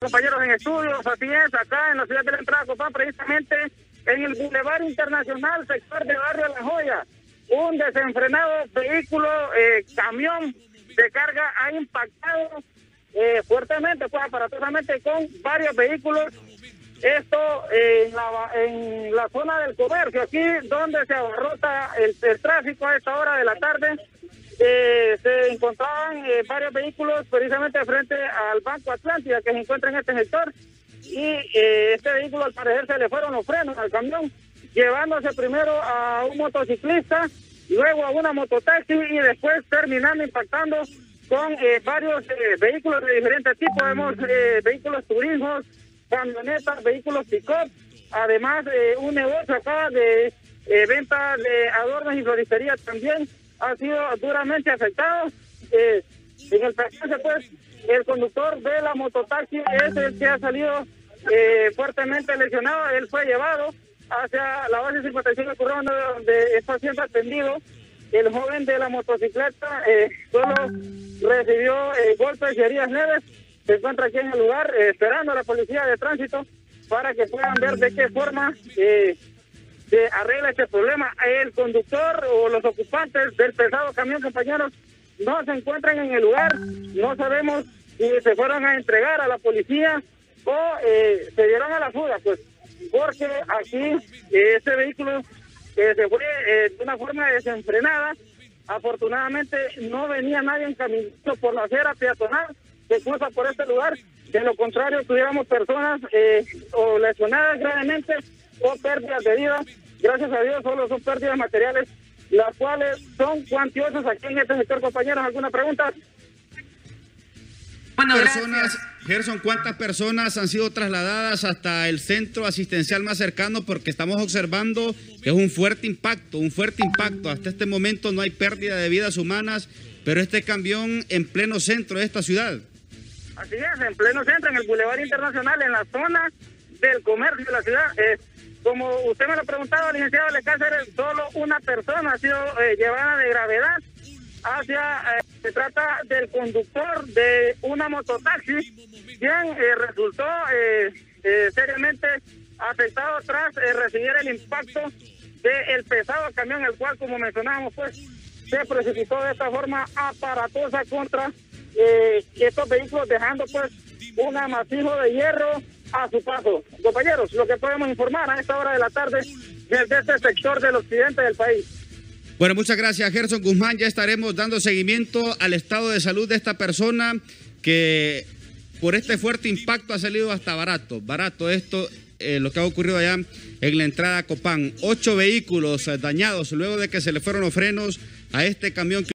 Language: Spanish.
compañeros en estudios, así es, acá en la ciudad de la entrada Copán, precisamente en el Boulevard Internacional, sector de Barrio La Joya. Un desenfrenado vehículo, camión de carga ha impactado fuertemente, pues aparatosamente con varios vehículos. Esto en la zona del comercio, aquí donde se abarrota el tráfico a esta hora de la tarde. Se encontraban varios vehículos precisamente frente al Banco Atlántida que se encuentra en este sector, y este vehículo al parecer se le fueron los frenos al camión, llevándose primero a un motociclista, luego a una mototaxi y después terminando impactando con varios vehículos de diferentes tipos. Vemos vehículos turismos, camionetas, vehículos pick-up, además un negocio acá de venta de adornos y floristería también ha sido duramente afectado. En el percance, pues, el conductor de la mototaxi es el que ha salido fuertemente lesionado. Él fue llevado hacia la base 55 de Currón, donde está siendo atendido. El joven de la motocicleta solo recibió golpes y heridas leves. Se encuentra aquí en el lugar esperando a la policía de tránsito para que puedan ver de qué forma se arregla este problema. El conductor o los ocupantes del pesado camión, compañeros, no se encuentran en el lugar. No sabemos si se fueron a entregar a la policía o se dieron a la fuga, pues, porque aquí este vehículo se fue de una forma desenfrenada. Afortunadamente no venía nadie encaminando por la acera peatonal que cruza por este lugar. De lo contrario, tuviéramos personas o lesionadas gravemente o pérdidas de vida. Gracias a Dios solo son pérdidas materiales, las cuales son cuantiosas aquí en este sector, compañeros. ¿Alguna pregunta? Bueno, gracias. Gerson, ¿cuántas personas han sido trasladadas hasta el centro asistencial más cercano? Porque estamos observando que es un fuerte impacto. Hasta este momento no hay pérdida de vidas humanas, pero este camión en pleno centro de esta ciudad. Así es, en pleno centro, en el Boulevard Internacional, en la zona del comercio de la ciudad. Como usted me lo preguntaba, licenciado Lecáceres, solo una persona ha sido llevada de gravedad se trata del conductor de una mototaxi, quien resultó seriamente afectado tras recibir el impacto del pesado camión, el cual, como mencionábamos, pues, se precipitó de esta forma aparatosa contra estos vehículos, dejando pues un amasijo de hierro a su paso. Compañeros, lo que podemos informar a esta hora de la tarde desde este sector del occidente del país. Bueno, muchas gracias, Gerson Guzmán. Ya estaremos dando seguimiento al estado de salud de esta persona que por este fuerte impacto ha salido hasta barato esto, lo que ha ocurrido allá en la entrada a Copán. 8 vehículos dañados luego de que se le fueron los frenos a este camión.